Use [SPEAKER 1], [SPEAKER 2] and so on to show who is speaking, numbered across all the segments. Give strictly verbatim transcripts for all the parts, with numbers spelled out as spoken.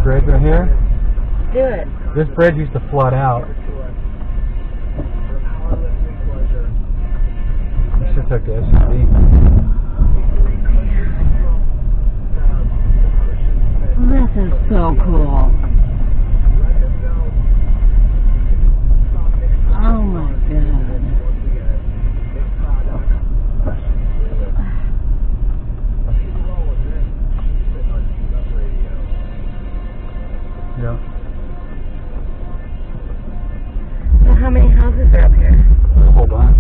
[SPEAKER 1] bridge right here?
[SPEAKER 2] Do it.
[SPEAKER 1] This bridge used to flood out. I should took the S U V.
[SPEAKER 2] This is so cool. Oh my god.
[SPEAKER 1] Yeah.
[SPEAKER 2] So how many houses are up here?
[SPEAKER 1] A whole bunch.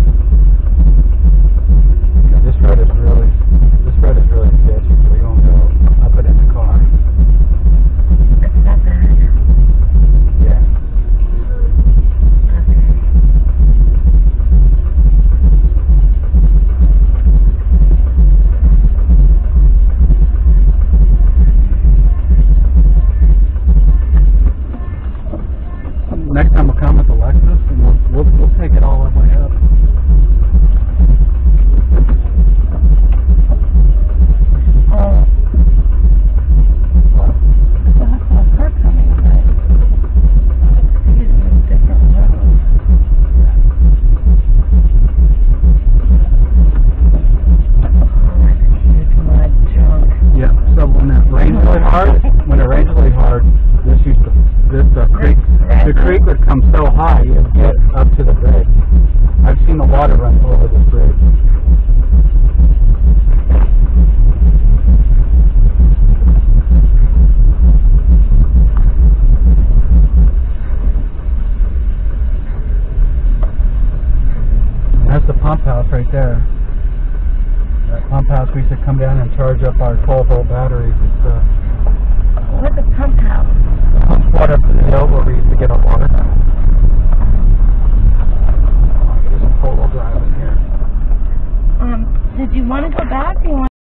[SPEAKER 1] Yeah, this road is really, this road is really sketchy, so we won't go up it in the car.
[SPEAKER 2] It's not bad.
[SPEAKER 1] Yeah.
[SPEAKER 2] Okay.
[SPEAKER 1] Next time we'll come with the Lexus and we'll, we'll, we'll take it all the way up.
[SPEAKER 2] Oh.
[SPEAKER 1] What?
[SPEAKER 2] Well, I saw a car coming, but it's using different roads. Oh, that's a huge mud junk.
[SPEAKER 1] Yeah, so when it rains really hard, when it rains really hard, this used to, this uh, creek, the creek would come so high you'd get up to the bridge. I've seen the water run over this bridge. That's the pump house right there. That pump house, we used to come down and charge up our twelve volt batteries. It's, uh,
[SPEAKER 2] What's a pump house?
[SPEAKER 1] pumps water up to the hill where we used to get our water. There's a four-wheel drive in here.
[SPEAKER 2] Um, did you want to go back or you want